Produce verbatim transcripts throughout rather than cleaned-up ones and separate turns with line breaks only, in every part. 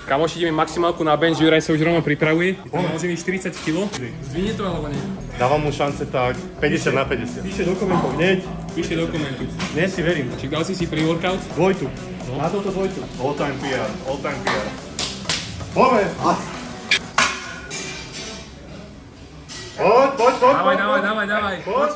Kamoši, ideme maximálku na bench, Juraj sa už rovno pripravuje. On môže mi štyridsať kilogramov. Zdvihne to alebo nie?
Dávam mu šance tak päťdesiat na päťdesiat.
Píše do komentov, hneď.
Píše do komentu.
Dnes si verím.
Či dal si si pre-workout?
Dvojtu. No. Na toto dvojtu.
All time pé er, all time pé er. Poďme! Poď, poď, poď,
Dávaj,
poď,
dávaj, dávaj, dávaj.
Poď.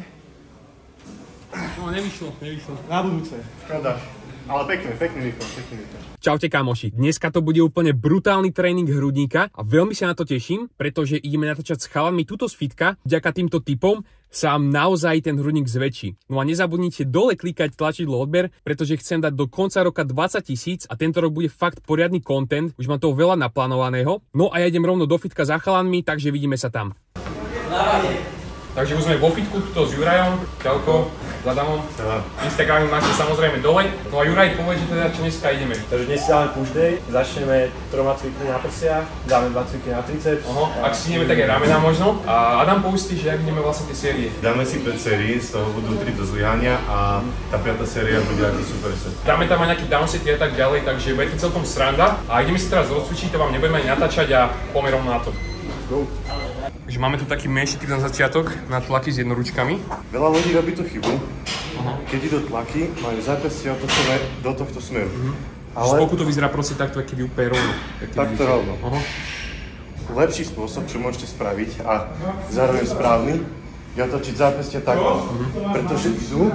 No, nevyšlo, nevyšlo.
Na budúce.
Škoda. Ale pekne, pekný výkon, pekný výkon.
Čaute kamoši, dneska to bude úplne brutálny tréning hrudníka a veľmi sa na to teším, pretože ideme natáčať s chalami túto z fitka. Vďaka týmto tipom sa vám naozaj ten hrudník zväčší. No a nezabudnite dole klikať tlačidlo odber, pretože chcem dať do konca roka dvadsať tisíc a tento rok bude fakt poriadny content, už mám toho veľa naplánovaného. No a ja idem rovno do fitka za chalanmi, takže vidíme sa tam. Takže už sme vo fitku, tuto s Jurajom, Čauko, s Adamom. Instagramy máte samozrejme dole. No a Juraj, povedz, že teda čo dneska ideme.
Takže dnes si dáme push day, začneme troma cvikmi na prsia, dáme dva cviky na triceps.
Oho, ak si ideme také ramená možno. A Adam, povedz, že jak ideme vlastne tie série.
Dáme si päť sérií, z toho budú tri do zlyhania a tá piata séria bude ako superset.
Dáme tam aj nejaký downsety a tak ďalej, takže bude to celkom sranda. A ideme si teraz rozcvičiť, to vám nebudeme ani natáčať a poďme rovno na to.
Go.
Takže máme tu taký menší typ na začiatok, na tlaky s jednoručkami.
Veľa ľudí robí tú chybu, keď idú tlaky, majú zápestia otočené do tohto smeru.
Mm-hmm. Ale... Z boku to vyzerá proste takto, keby úplne rovno.
Takto rovno. Aha. Lepší spôsob, čo môžete spraviť a zároveň správny, je otočiť zápestia takto, mm-hmm. pretože idú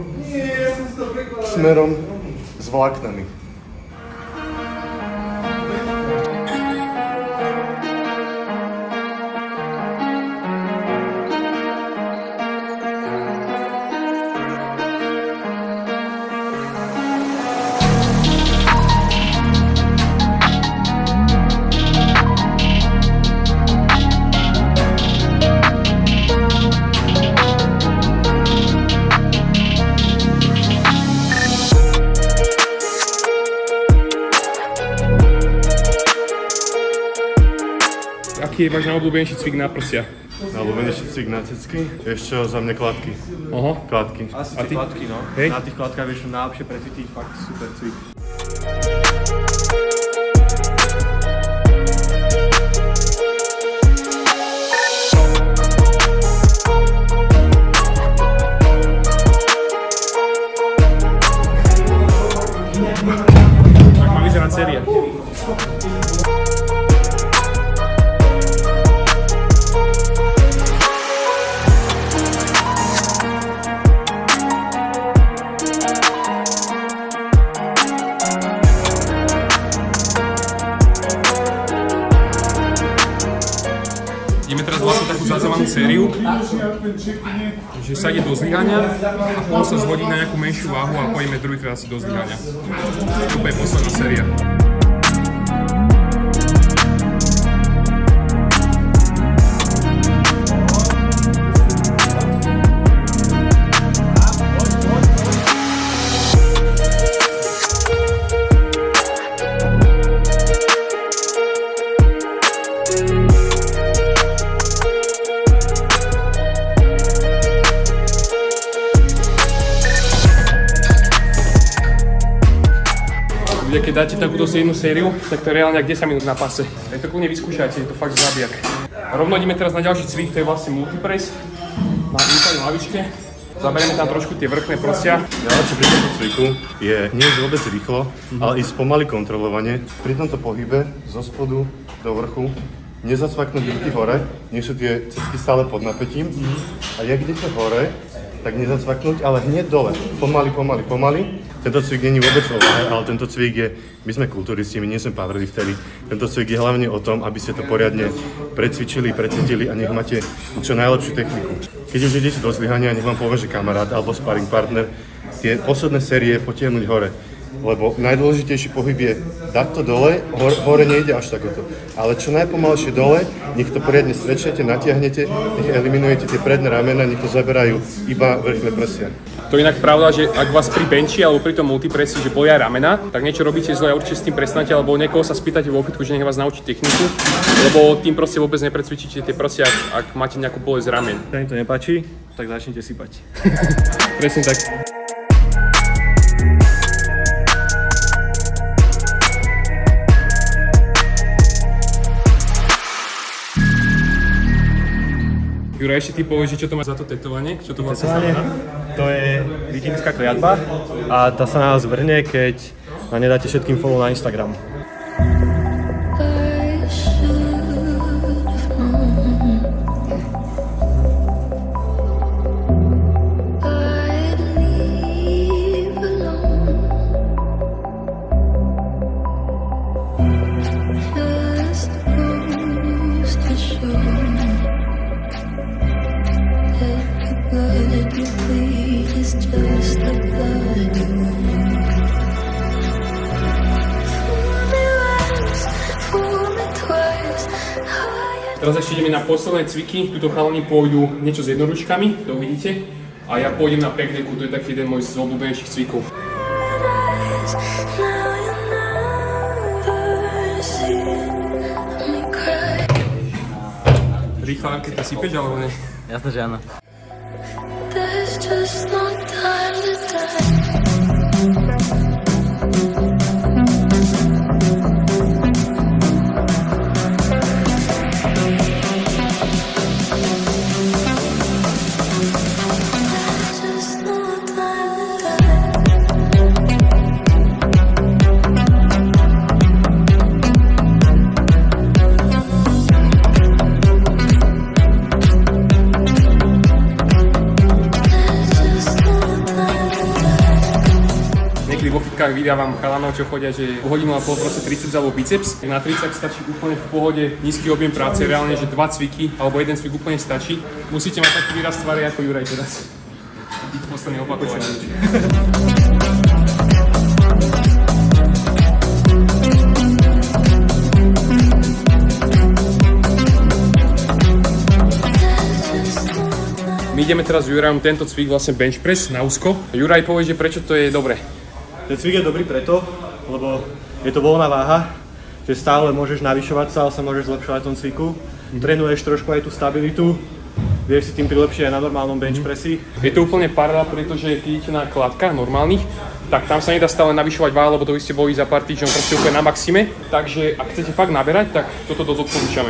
smerom s vláknami.
Aký je váš najobľúbenejší cvik na prsia?
Najobľúbenejší cvik na cecky? Ešte za mňa kladky.
Oho.
Kladky.
Asi tie kladky, no.
Hej.
Na tých kladkách vieš najlepšie precítiť, fakt super cvik.
Tak má vyzerať séria. Ideme teraz vlastne takú zazovanú sériu, že sa ide do zlyhania a potom sa zhodí na nejakú menšiu váhu a pojíme druhýkrát asi do zlyhania. To bude posledná séria. Keď dáte takúto jednu sériu, tak to je reálne desať minút na pase. Tak to kľudne vyskúšajte, je to fakt zabijak. Rovno ideme teraz na ďalší cvik, to je vlastne multipress. Na úplnej lavičke. Zaberieme tam trošku tie vrchné prsia.
Najlepšie pri tomto cviku je nie vôbec rýchlo, mm-hmm. ale ísť pomaly kontrolovane. Pri tomto pohybe zo spodu do vrchu nezacvaknúť ruky hore, nie sú tie cecky stále pod napätím. Mm-hmm. A jak idete hore, tak nezacvaknúť, ale hneď dole. Pomaly, pomaly, pomaly. Tento cvik nie je vôbec o váhe, ale tento cvik je, my sme kulturisti, my nie sme powerlifteri. Tento cvik je hlavne o tom, aby ste to poriadne precvičili, precítili a nech máte čo najlepšiu techniku. Keď už idete do zlyhania, nech vám povie, že kamarát alebo sparring partner, tie posledné série potiahnuť hore. Lebo najdôležitejší pohyb je dať to dole, hore, hore nejde až takoto. Ale čo najpomalšie dole, nech to poriadne strečnete, natiahnete, nech eliminujete tie predné ramena, nech to zaberajú iba vrchné prsia.
To je inak pravda, že ak vás pri benchi alebo pri tom multipressi, že bolia ramena, tak niečo robíte zle a určite s tým prestanete, alebo niekoho sa spýtate vo fitku, že nech vás naučí techniku, lebo tým proste vôbec neprecvičíte tie prsia, ak, ak máte nejakú bolesť ramen.
Keď im to nepáči, tak začnite sypať.
Presne tak. Juraj, ešte ty povieš, čo to má za to tetovanie? Čo to vlastne znamená?
To je vikingská kliatba a tá sa na nás vrhne, keď na nedáte všetkým follow na Instagram.
Teraz ešte ideme na posledné cviky, tuto chalani pôjdu niečo s jednoručkami, to uvidíte. A ja pôjdem na pekdeku, to je taký jeden môj z obľúbenejších cvikov. Rýchlo, keď to sypeš, alebo ne?
Jasné, že áno.
Vo fitkách vydávam chalanov, čo chodia, že o hodinu a pol proste triceps alebo biceps. Na triceps stačí úplne v pohode nízky objem práce, reálne, že dva cviky alebo jeden cvik úplne stačí. Musíte mať taký výraz tváre ako Juraj teraz. Byť posledný opakovanie. My ideme teraz s Jurajom tento cvik, vlastne bench press na úzko. Juraj povie, že prečo to je dobré.
Ten cvik je dobrý preto, lebo je to voľná váha, že stále môžeš navyšovať sa, ale sa môžeš zlepšovať v tom cviku. Trénuješ trošku aj tú stabilitu, vieš si tým prilepšiť aj na normálnom bench pressi.
Je to úplne paralela, pretože keď idete na kladkách normálnych, tak tam sa nedá stále navyšovať váhu, lebo to by ste boli za pár týždňov proste úplne na maxime. Takže ak chcete fakt naberať, tak toto dosť odporúčame.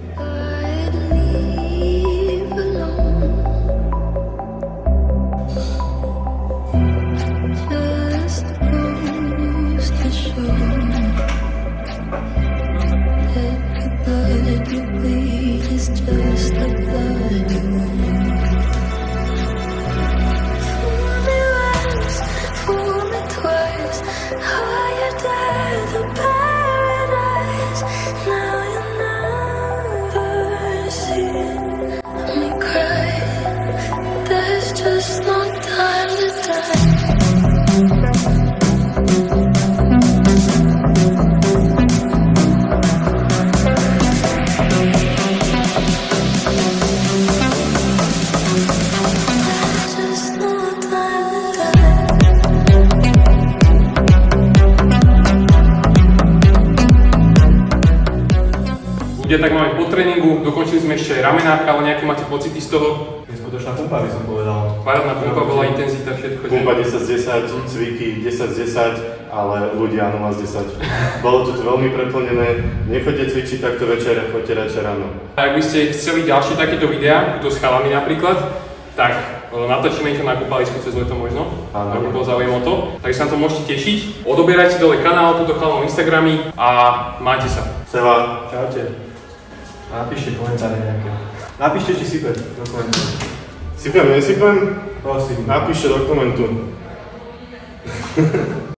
Ľudia, tak máme po tréningu, dokončili sme ešte aj ramená, ale nejaké máte pocity z toho?
Neskutočná pumpa by som povedal.
Parádna pumpa bola, intenzita, všetko.
Pumpa desať z desať, cviky desať z desať, ale ľudia nula z desať. Bolo to tu veľmi preplnené, nechoďte cvičiť takto večer, choďte radšej ráno. Ak
by ste chceli ďalšie takéto videá, tu s chalami napríklad, tak natočíme ich na kúpalisku cez leto možno, ak by bol záujem o to. Takže sa na to môžete tešiť. Odoberajte dole kanál, túto chalom Instagramy a majte sa.
Seva.
Čaute. Napíšte komentáre nejaké. Napíšte, či sype do komentu.
Sypem, nesypem?
Prosím.
Napíšte do komentu.